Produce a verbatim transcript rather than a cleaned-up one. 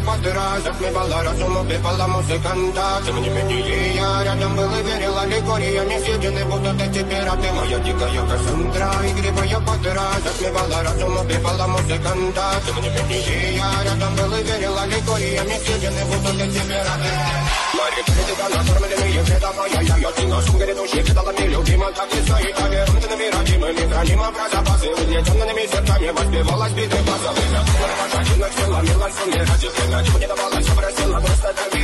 подыра, затмевала разум, убивала музыканта. Тем не менее я рядом был и верила ликория. Не съедены будут эти пираты. Моя дикая Кассандра, игривая подыра, затмевала разум, убивала музыканта. Тем не менее я рядом был и верила ликория. Не съедены будут эти пираты. Мария критика, накормленные предавая. Я ее тина, шум грядущий, кидалами любима. Так и стоит, повернутыми родимыми. Хранимо про запасы, угнетенными сердцами. Воспевалась биты базовых. Один ночь, ломилась, умирать, и время. Чего не давалось, все просила, просто дай